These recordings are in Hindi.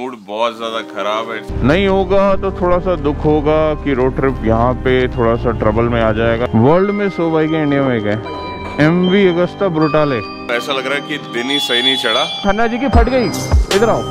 मूड बहुत ज्यादा खराब है। नहीं होगा तो थोड़ा सा दुख होगा कि रोड ट्रिप यहाँ पे थोड़ा सा ट्रबल में आ जाएगा। वर्ल्ड में 100 बाइकें इंडिया में गए। MV Agusta Brutale. ऐसा लग रहा है कि दिन ही सही नहीं चढ़ा। खन्ना जी की फट गई, इधर आओ।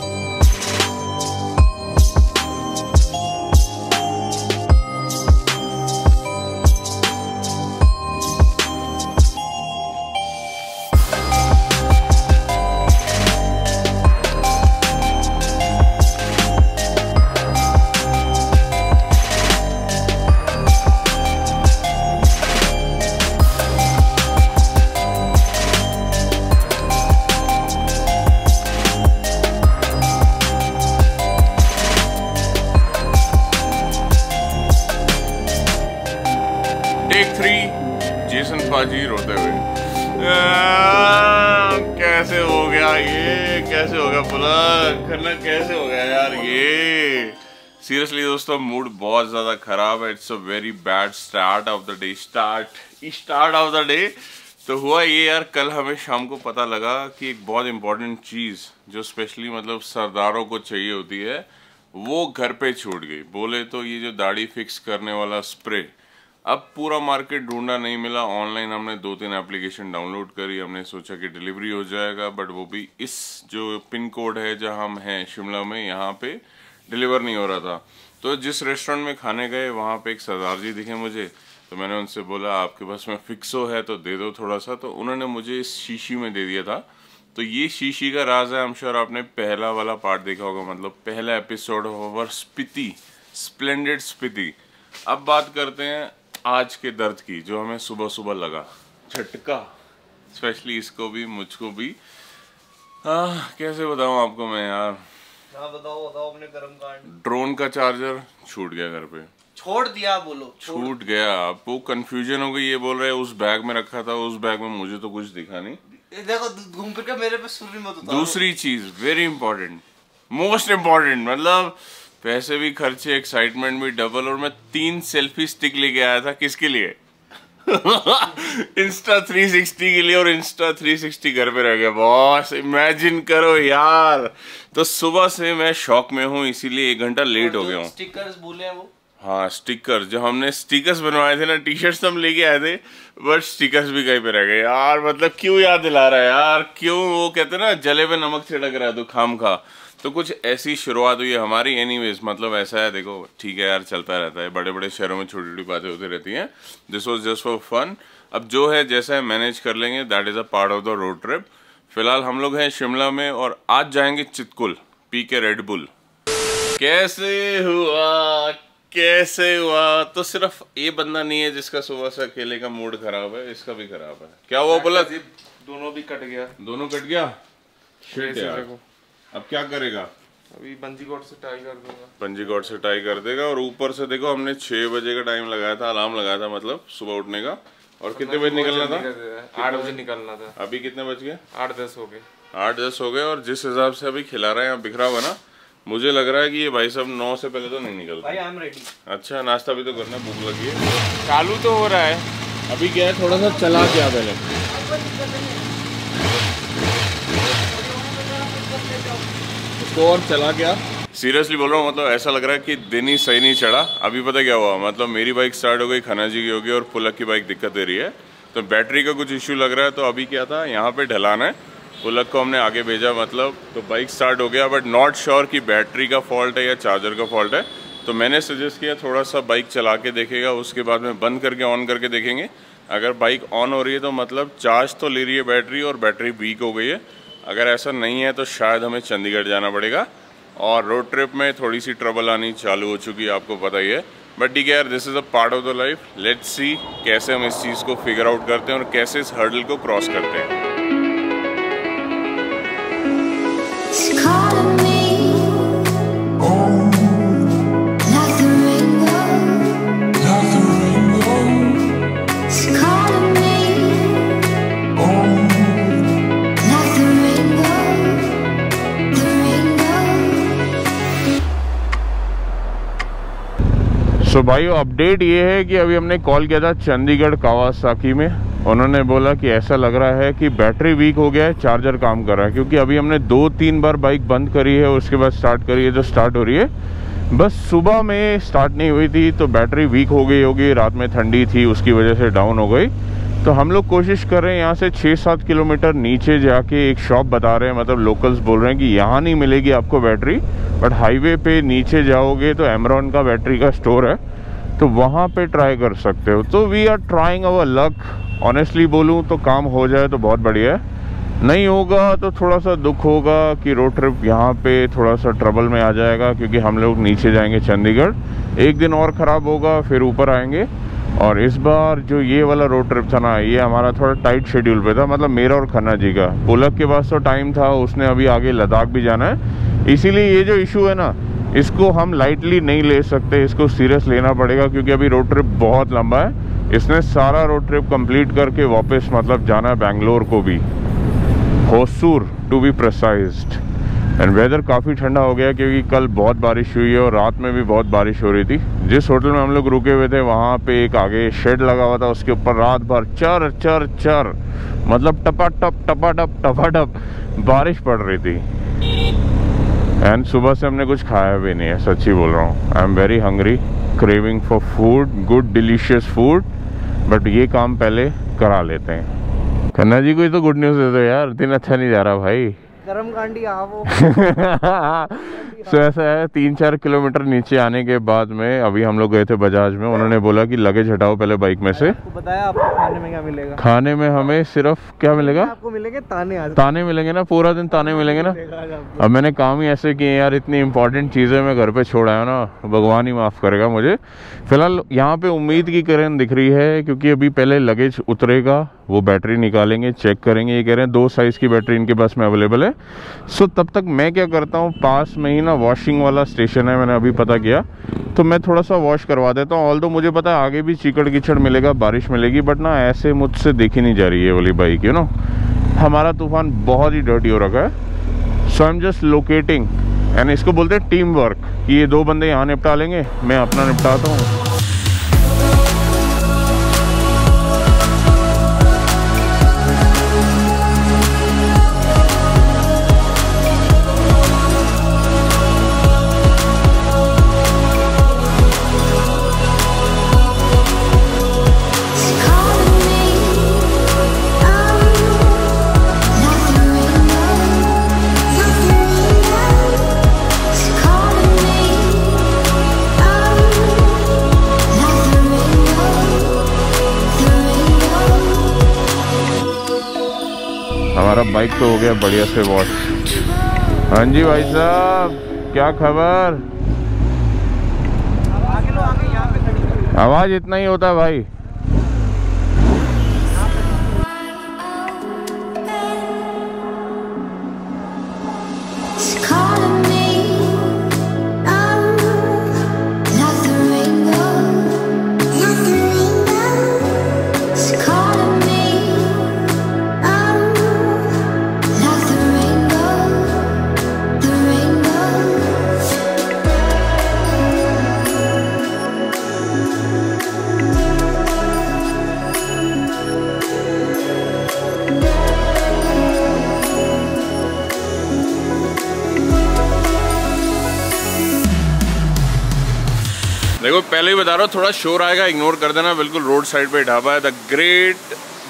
टेक 3, जेसन पाजी रोते हुए। कैसे हो गया ये, कैसे हो गया पुलक, खन्ना कैसे हो गया यार ये। सीरियसली दोस्तों मूड बहुत ज़्यादा ख़राब है। It's a very bad start of the day. Start of the day. तो हुआ ये यार, कल हमें शाम को पता लगा कि एक बहुत इंपॉर्टेंट चीज़ जो स्पेशली मतलब सरदारों को चाहिए होती है वो घर पे छूट गई। बोले तो ये जो दाढ़ी फिक्स करने वाला स्प्रे, अब पूरा मार्केट ढूंढा, नहीं मिला। ऑनलाइन हमने 2-3 एप्लीकेशन डाउनलोड करी। हमने सोचा कि डिलीवरी हो जाएगा, बट वो भी इस जो पिन कोड है जहां हम हैं शिमला में, यहाँ पे डिलीवर नहीं हो रहा था। तो जिस रेस्टोरेंट में खाने गए वहाँ पे एक सरदार जी दिखे मुझे, तो मैंने उनसे बोला आपके पास में फिक्सो है तो दे दो थोड़ा सा। तो उन्होंने मुझे इस शीशी में दे दिया था। तो ये शीशी का राज है। आई एम श्योर आपने पहला वाला पार्ट देखा होगा, मतलब पहला episode of our Spiti, splendid Spiti. अब बात करते हैं आज के दर्द की, जो हमें सुबह सुबह लगा झटका, स्पेशली इसको भी मुझको भी। कैसे बताऊं आपको मैं यार। बताओ अपने कर्म कांड। ड्रोन का चार्जर छूट गया घर पे। छोड़ दिया बोलो। छूट गया। आपको कंफ्यूजन हो गई। ये बोल रहे उस बैग में रखा था, उस बैग में मुझे तो कुछ दिखा नहीं। देखो घूम फिर के मेरे पे सुर्री मत उतारो। दूसरी चीज वेरी इंपॉर्टेंट, मोस्ट इम्पोर्टेंट, मतलब पैसे भी खर्चे, एक्साइटमेंट भी डबल। और मैं 3 सेल्फी स्टिक लेके आया था। किसके लिए? इंस्टा 360 के लिए। और इंस्टा 360 घर पे रह गया बॉस। इमेजिन करो यार। तो सुबह से मैं शॉक में हूँ, इसीलिए 1 घंटा लेट हो गया हूँ। स्टिकर्स भूले हैं वो। हाँ स्टिकर, जो हमने स्टिकर्स बनवाए थे ना, टी-शर्ट्स हम लेके आए थे, बट स्टिकर्स भी कहीं पे रह गए यार। मतलब क्यों याद दिला रहा है यार, क्यों? वो कहते ना जले पे नमक छिड़क रहा है तो खाम खा। तो कुछ ऐसी शुरुआत हुई है हमारी। एनीवेज मतलब ऐसा है, देखो ठीक है यार, चलता रहता है। बड़े बड़े शहरों में छोटी छोटी बातें होती रहती हैं। This was just for fun. अब जो है जैसा है मैनेज कर लेंगे, that is a part of the road trip. फिलहाल हम लोग हैं शिमला में और आज जाएंगे चितकुल पी के रेड बुल। कैसे हुआ? तो सिर्फ ये बंदा नहीं है जिसका सुबह से अकेले का मूड खराब है, इसका भी खराब है। क्या हुआ बोला? दोनों भी कट गया। दोनों कट गया। शिट यार, अब क्या करेगा? अभी बंजी कोट से टाई कर दूंगा। बंजी कोट से टाई कर देगा। और ऊपर से देखो हमने 6 बजे का टाइम लगाया था, अलार्म लगाया था मतलब सुबह उठने का। और कितने बजे निकलना था? 8 बजे निकलना था। अभी कितने बज गए? 8-10 हो गए। 8-10 हो गए। और जिस हिसाब से अभी खिला रहा है यहाँ बिखरा हुआ ना, मुझे लग रहा है कि ये भाई साहब 9 से पहले तो नहीं निकलता। भाई आई एम रेडी। अच्छा नाश्ता भी तो करना, भूख लगी है। चालू तो हो रहा है। अभी क्या है, थोड़ा सा चला क्या पहले। इसको और चला क्या? सीरियसली बोल रहा हूँ, मतलब ऐसा लग रहा है कि दिन ही सही नहीं चढ़ा। अभी पता क्या हुआ, मतलब मेरी बाइक स्टार्ट हो गई, खन्ना जी की हो गई, और पुलक की बाइक दिक्कत दे रही है। तो बैटरी का कुछ इश्यू लग रहा है। तो अभी क्या था, यहाँ पे ढलान है, पुलक को हमने आगे भेजा मतलब, तो बाइक स्टार्ट हो गया। बट नॉट श्योर कि बैटरी का फॉल्ट है या चार्जर का फॉल्ट है। तो मैंने सजेस्ट किया थोड़ा सा बाइक चला के देखेगा, उसके बाद में बंद करके ऑन करके देखेंगे। अगर बाइक ऑन हो रही है तो मतलब चार्ज तो ले रही है बैटरी और बैटरी वीक हो गई है। अगर ऐसा नहीं है तो शायद हमें चंडीगढ़ जाना पड़ेगा। और रोड ट्रिप में थोड़ी सी ट्रबल आनी चालू हो चुकी है, आपको पता ही है। बट ठीक है यार, this is a part of the life. Let's see कैसे हम इस चीज़ को फिगर आउट करते हैं और कैसे इस हर्डल को क्रॉस करते हैं। तो भाई अपडेट ये है कि अभी हमने कॉल किया था चंडीगढ़ कावासाकी में, उन्होंने बोला कि ऐसा लग रहा है कि बैटरी वीक हो गया है, चार्जर काम कर रहा है, क्योंकि अभी हमने 2-3 बार बाइक बंद करी है, उसके बाद स्टार्ट करी है तो स्टार्ट हो रही है। बस सुबह में स्टार्ट नहीं हुई थी तो बैटरी वीक हो गई होगी, रात में ठंडी थी उसकी वजह से डाउन हो गई। तो हम लोग कोशिश कर रहे हैं यहाँ से 6-7 किलोमीटर नीचे जाके एक शॉप बता रहे हैं, मतलब लोकल्स बोल रहे हैं कि यहाँ नहीं मिलेगी आपको बैटरी, बट हाईवे पे नीचे जाओगे तो एमरॉन का बैटरी का स्टोर है, तो वहाँ पे ट्राई कर सकते हो। तो we are trying our luck. Honestly बोलूँ तो काम हो जाए तो बहुत बढ़िया है, नहीं होगा तो थोड़ा सा दुख होगा कि रोड ट्रिप यहाँ पे थोड़ा सा ट्रबल में आ जाएगा, क्योंकि हम लोग नीचे जाएंगे चंडीगढ़, एक दिन और ख़राब होगा फिर ऊपर आएंगे। और इस बार जो ये वाला रोड ट्रिप था ना, ये हमारा थोड़ा टाइट शेड्यूल पे था, मतलब मेरा और खन्ना जी का। पुलक के पास तो टाइम था, उसने अभी आगे लद्दाख भी जाना है, इसीलिए ये जो इशू है ना, इसको हम लाइटली नहीं ले सकते, इसको सीरियस लेना पड़ेगा, क्योंकि अभी रोड ट्रिप बहुत लंबा है। इसने सारा रोड ट्रिप कंप्लीट करके वापस मतलब जाना है बैंगलोर को भी, Hosur to be precised. And weather काफ़ी ठंडा हो गया क्योंकि कल बहुत बारिश हुई है और रात में भी बहुत बारिश हो रही थी। जिस होटल में हम लोग रुके हुए थे वहाँ पे एक आगे शेड लगा हुआ था, उसके ऊपर रात भर चर चर चर मतलब टपाटप बारिश पड़ रही थी। एंड सुबह से हमने कुछ खाया भी नहीं है, सच्ची बोल रहा हूँ। I am very hungry, craving for food, good delicious food, but ये काम पहले करा लेते हैं। खन्ना जी कोई तो गुड न्यूज़ दे दो यार, दिन अच्छा नहीं जा रहा भाई। गरम कांडी वो सो ऐसा है, 3-4 किलोमीटर नीचे आने के बाद में अभी हम लोग गए थे बजाज में, उन्होंने बोला कि लगेज हटाओ पहले बाइक में से। आपको बताया आपको खाने में क्या मिलेगा? खाने में हमें सिर्फ क्या मिलेगा? आपको मिलेंगे ताने। आज ताने मिलेंगे ना, पूरा दिन ताने मिलेंगे ना। अब मैंने काम ही ऐसे किए यार, इतनी इंपॉर्टेंट चीज़ें मैं घर पे छोड़ आया ना, भगवान ही माफ़ करेगा मुझे। फिलहाल यहाँ पे उम्मीद की किरण दिख रही है, क्योंकि अभी पहले लगेज उतरेगा, वो बैटरी निकालेंगे, चेक करेंगे। ये कह रहे हैं 2 साइज़ की बैटरी इनके पास में अवेलेबल है। सो तब तक मैं क्या करता हूँ, पास में ही ना वॉशिंग वाला स्टेशन है, मैंने अभी पता किया, तो मैं थोड़ा सा वॉश करवा देता हूँ। ऑल्दो मुझे पता है आगे भी चीकड़ कीचड़ मिलेगा, बारिश मिलेगी, बट ना ऐसे मुझसे देखी नहीं जा रही है वाली बाइक, यू नो। हमारा तूफान बहुत ही डर्टी हो रखा है। So I am just locating, and इसको बोलते हैं टीम वर्क, कि ये 2 बंदे यहाँ निपटा लेंगे, मैं अपना निपटाता हूँ। हमारा बाइक तो हो गया बढ़िया से वॉश। हाँ जी भाई साहब, क्या खबर? आवाज इतना ही होता है भाई। देखो पहले ही बता रहा हूँ, थोड़ा शोर आएगा, इग्नोर कर देना। बिल्कुल रोड साइड पे ढाबा है, द ग्रेट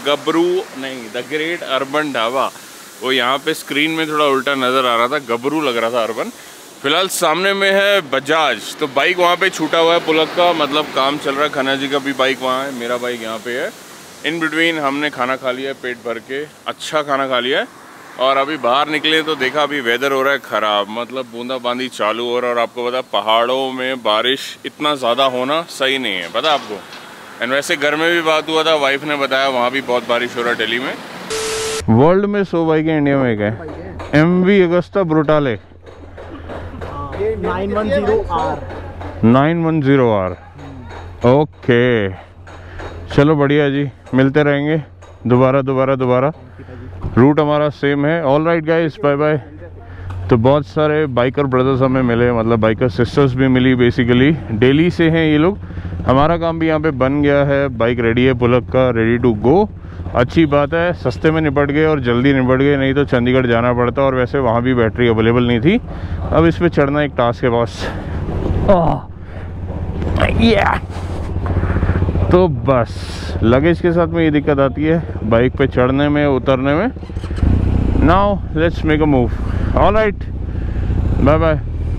अर्बन ढाबा। वो यहाँ पे स्क्रीन में थोड़ा उल्टा नज़र आ रहा था, गबरू लग रहा था अर्बन। फिलहाल सामने में है बजाज, तो बाइक वहाँ पे छूटा हुआ है पुलक का, मतलब काम चल रहा है। खन्ना जी का भी बाइक वहाँ है, मेरा बाइक यहाँ पे है। इन बिटवीन हमने खाना खा लिया है पेट भर के, अच्छा खाना खा लिया है। और अभी बाहर निकले तो देखा अभी वेदर हो रहा है ख़राब, मतलब बूंदाबांदी चालू हो रहा है। और आपको पता पहाड़ों में बारिश इतना ज़्यादा होना सही नहीं है, पता आपको। एंड वैसे घर में भी बात हुआ था, वाइफ ने बताया वहाँ भी बहुत बारिश हो रहा है दिल्ली में। वर्ल्ड में 100 बाइकें इंडिया में है, MV अगस्ता ब्रूटाले 910R। ओके चलो बढ़िया जी, मिलते रहेंगे दोबारा। रूट हमारा सेम है। All right guys, bye bye. तो बहुत सारे बाइकर ब्रदर्स हमें मिले, मतलब बाइकर सिस्टर्स भी मिली। बेसिकली दिल्ली से हैं ये लोग। हमारा काम भी यहाँ पे बन गया है, बाइक रेडी है पुलक का, रेडी टू गो। अच्छी बात है, सस्ते में निपट गए और जल्दी निपट गए, नहीं तो चंडीगढ़ जाना पड़ता और वैसे वहाँ भी बैटरी अवेलेबल नहीं थी। अब इस पे चढ़ना एक टास्क है बॉस। तो बस लगेज के साथ में ये दिक्कत आती है बाइक पे चढ़ने में उतरने में। Now let's make a move. Alright, bye bye.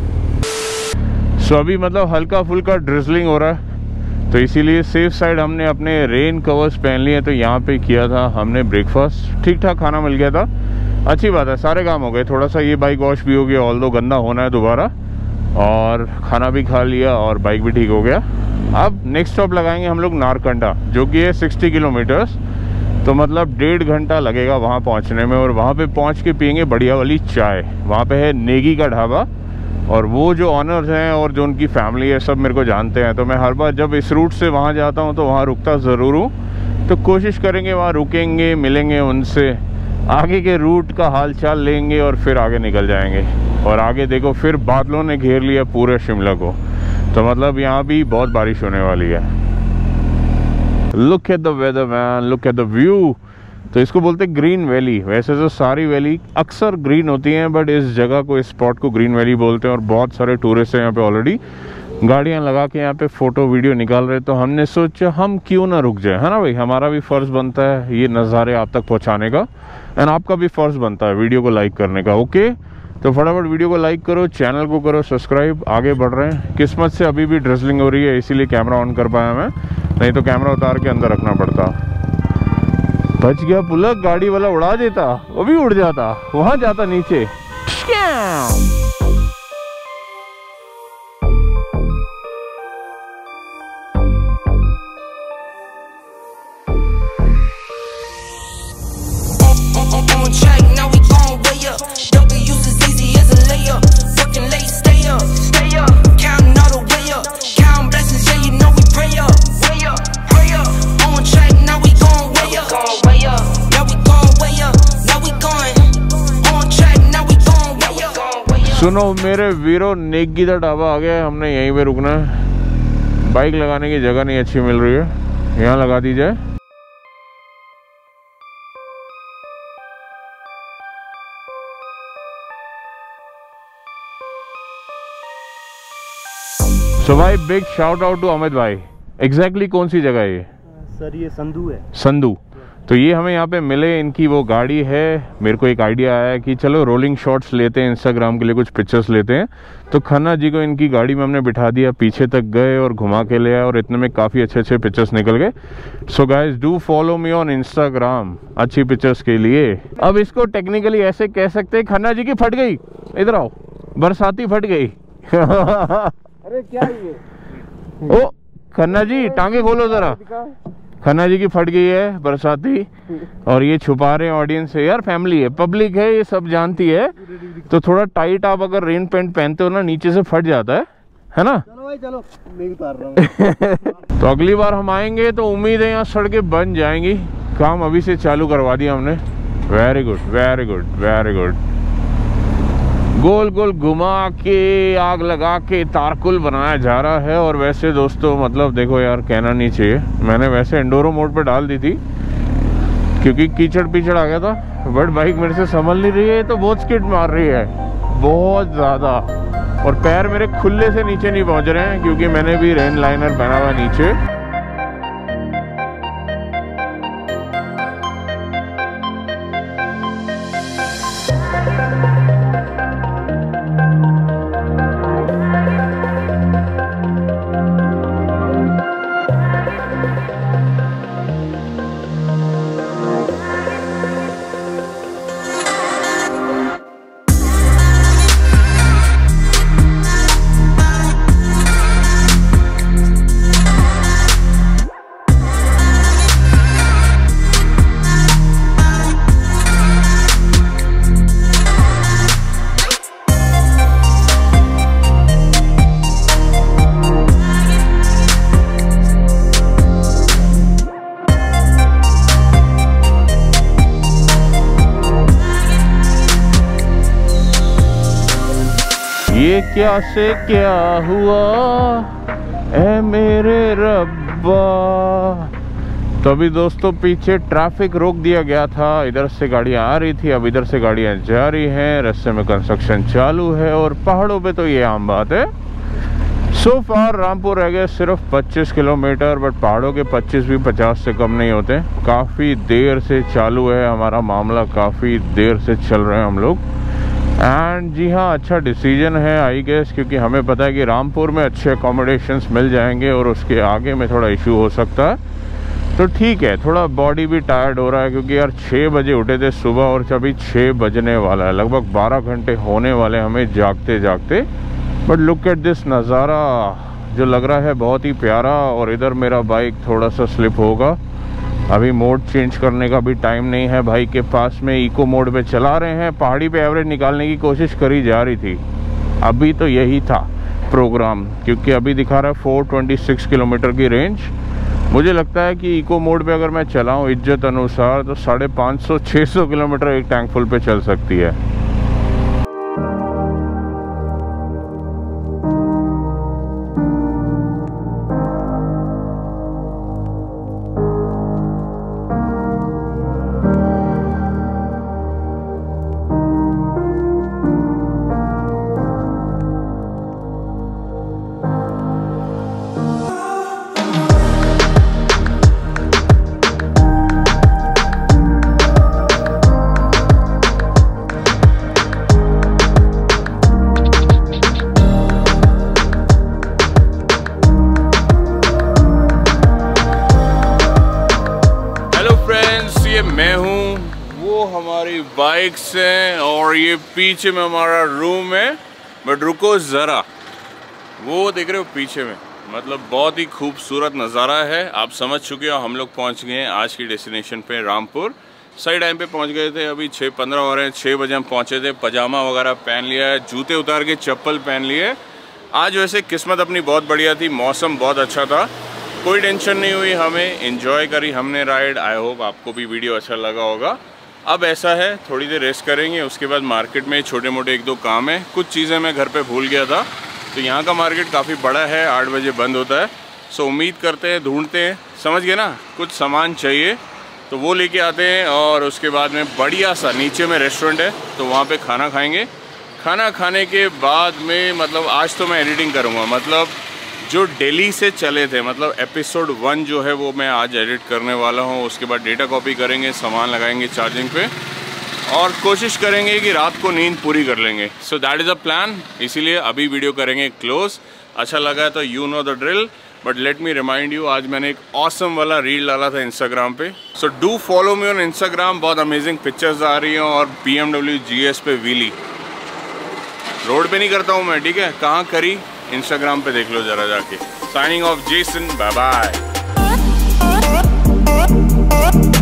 So अभी मतलब हल्का फुल्का ड्रिजलिंग हो रहा है, तो इसीलिए सेफ साइड हमने अपने रेन कवर्स पहन लिए। तो यहाँ पे किया था हमने ब्रेकफास्ट, ठीक ठाक खाना मिल गया था, अच्छी बात है, सारे काम हो गए। थोड़ा सा ये बाइक वॉश भी हो गया, ऑल्दो गंदा होना है दोबारा, और खाना भी खा लिया और बाइक भी ठीक हो गया। अब नेक्स्ट स्टॉप लगाएंगे हम लोग नारकंडा, जो कि है 60 किलोमीटर्स, तो मतलब 1.5 घंटा लगेगा वहाँ पहुँचने में। और वहाँ पे पहुँच के पियेंगे बढ़िया वाली चाय। वहाँ पे है नेगी का ढाबा, और वो जो ऑनर्स हैं और जो उनकी फैमिली है सब मेरे को जानते हैं। तो मैं हर बार जब इस रूट से वहाँ जाता हूँ तो वहाँ रुकता ज़रूर हूँ। तो कोशिश करेंगे वहाँ रुकेंगे, मिलेंगे उनसे, आगे के रूट का हालचाल लेंगे और फिर आगे निकल जाएंगे। और आगे देखो फिर बादलों ने घेर लिया पूरे शिमला को, तो मतलब यहाँ भी बहुत बारिश होने वाली है। Look at the weather man, look at the view. तो इसको बोलते हैं ग्रीन वैली। वैसे तो सारी वैली अक्सर ग्रीन होती हैं, बट इस जगह को, इस स्पॉट को ग्रीन वैली बोलते हैं। और बहुत सारे टूरिस्ट हैं यहाँ पे ऑलरेडी, गाड़ियाँ लगा के यहाँ पे फ़ोटो वीडियो निकाल रहे। तो हमने सोचा हम क्यों ना रुक जाए, है ना भाई। हमारा भी फ़र्ज़ बनता है ये नज़ारे आप तक पहुँचाने का, एंड आपका भी फ़र्ज़ बनता है वीडियो को लाइक करने का। ओके, तो फटाफट वीडियो को लाइक करो, चैनल को करो सब्सक्राइब। आगे बढ़ रहे हैं। किस्मत से अभी भी ड्रिजलिंग हो रही है, इसीलिए कैमरा ऑन कर पाया मैं, नहीं तो कैमरा उतार के अंदर रखना पड़ता। बच गया पुलक, गाड़ी वाला उड़ा देता, वो भी उड़ जाता, वहां जाता नीचे। सुनो मेरे वीरो, नेगी दा ढाबा आ गया है, हमने यहीं पे रुकना है। बाइक लगाने की जगह नहीं अच्छी मिल रही है, यहाँ लगा दी जाए। सो भाई big shout out to Amit भाई। एग्जैक्टली कौन सी जगह है ये? सर ये संधू है। संधू। तो ये हमें यहाँ पे मिले, इनकी वो गाड़ी है। मेरे को एक आइडिया आया कि चलो रोलिंग शॉट्स लेते हैं, इंस्टाग्राम के लिए कुछ पिक्चर्स लेते हैं। तो खन्ना जी को इनकी गाड़ी में हमने बिठा दिया, पीछे तक गए और घुमा के ले आए, और इतने में काफ़ी अच्छे अच्छे पिक्चर्स निकल गए। So guys do follow me on Instagram अच्छी पिक्चर्स के लिए। अब इसको टेक्निकली ऐसे कह सकते हैं, खन्ना जी की फट गई, इधर आओ, बरसाती फट गई। अरे क्या ये? ओ खन्ना जी टांगे खोलो जरा। खन्ना जी की फट गई है बरसाती, और ये छुपा रहे हैं ऑडियंस से। यार फैमिली है, पब्लिक है, ये सब जानती है। तो थोड़ा टाइट आप अगर रेन पैंट पहनते हो ना, नीचे से फट जाता है ना। चलो भाई चलो, मैं उतार रहा हूँ। तो अगली बार हम आएंगे तो उम्मीद है यहाँ सड़कें बन जाएंगी। काम अभी से चालू करवा दिया हमने। Very good very good very good. गोल गोल घुमा के, आग लगा के तारकुल बनाया जा रहा है। और वैसे दोस्तों मतलब देखो यार, कहना नहीं चाहिए, मैंने वैसे एंडोरो मोड पे डाल दी थी क्योंकि कीचड़ पीचड़ आ गया था, बट बाइक मेरे से संभल नहीं रही है। तो बहुत स्किड मार रही है, बहुत ज़्यादा। और पैर मेरे खुले से नीचे नहीं पहुंच रहे हैं क्योंकि मैंने भी रेन लाइनर पहना हुआ नीचे। ये क्या से क्या हुआ ऐ मेरे रब्बा, तो अभी दोस्तों पीछे ट्रैफिक रोक दिया गया था, इधर से गाड़ियाँ आ रही थी, अब इधर से गाड़ियाँ जा रही हैं, रास्ते में कंस्ट्रक्शन चालू है और पहाड़ों पे तो ये आम बात है। सो फार रामपुर रह गए सिर्फ 25 किलोमीटर, बट पहाड़ों के 25 भी 50 से कम नहीं होते। काफ़ी देर से चालू है हमारा मामला, काफ़ी देर से चल रहे हैं हम लोग। एंड जी हाँ, अच्छा डिसीजन है आई गेस, क्योंकि हमें पता है कि रामपुर में अच्छे अकोमोडेशंस मिल जाएंगे और उसके आगे में थोड़ा इशू हो सकता है। तो ठीक है, थोड़ा बॉडी भी टायर्ड हो रहा है क्योंकि यार 6 बजे उठे थे सुबह और अभी 6 बजने वाला है, लगभग 12 घंटे होने वाले हमें जागते जागते। बट लुक एट दिस नज़ारा जो लग रहा है बहुत ही प्यारा। और इधर मेरा बाइक थोड़ा सा स्लिप होगा, अभी मोड चेंज करने का भी टाइम नहीं है भाई के पास में। इको मोड पे चला रहे हैं, पहाड़ी पे एवरेज निकालने की कोशिश करी जा रही थी, अभी तो यही था प्रोग्राम, क्योंकि अभी दिखा रहा है 426 किलोमीटर की रेंज। मुझे लगता है कि इको मोड पे अगर मैं चलाऊं इज्जत अनुसार तो 550-600 किलोमीटर एक टैंक फुल पे चल सकती है। मैं हूँ, वो हमारी बाइक्स हैं और ये पीछे में हमारा रूम है। बट रुको ज़रा, वो देख रहे हो पीछे में, मतलब बहुत ही खूबसूरत नज़ारा है। आप समझ चुके हो हम लोग पहुँच गए हैं आज की डेस्टिनेशन पे रामपुर। सही टाइम पे पहुँच गए थे, अभी 6:15 हो रहे हैं। 6 बजे हम पहुँचे थे, पजामा वगैरह पहन लिया है, जूते उतार के चप्पल पहन लिए। आज वैसे किस्मत अपनी बहुत बढ़िया थी, मौसम बहुत अच्छा था, कोई टेंशन नहीं हुई, हमें एंजॉय करी हमने राइड। आई होप आपको भी वीडियो अच्छा लगा होगा। अब ऐसा है, थोड़ी देर रेस्ट करेंगे, उसके बाद मार्केट में छोटे मोटे 1-2 काम है, कुछ चीज़ें मैं घर पे भूल गया था। तो यहाँ का मार्केट काफ़ी बड़ा है, 8 बजे बंद होता है। सो उम्मीद करते हैं, ढूंढते हैं, समझ गए ना, कुछ सामान चाहिए तो वो लेके आते हैं। और उसके बाद में बढ़िया सा नीचे में रेस्टोरेंट है तो वहाँ पे खाना खाएंगे। खाना खाने के बाद में मतलब आज तो मैं एडिटिंग करूँगा, मतलब जो दिल्ली से चले थे, मतलब एपिसोड 1 जो है वो मैं आज एडिट करने वाला हूँ। उसके बाद डेटा कॉपी करेंगे, सामान लगाएंगे चार्जिंग पे और कोशिश करेंगे कि रात को नींद पूरी कर लेंगे। So that is a plan, इसीलिए अभी वीडियो करेंगे क्लोज। अच्छा लगा है तो you know the drill. But let me remind you, आज मैंने एक ऑसम वाला रील डाला था इंस्टाग्राम पे, so do follow me on Instagram. बहुत अमेजिंग पिक्चर्स आ रही हैं और BMW GS पे व्हीली रोड पे नहीं करता हूँ मैं, ठीक है, कहाँ करी इंस्टाग्राम पे देख लो जरा जाके। Signing off Jason, bye bye.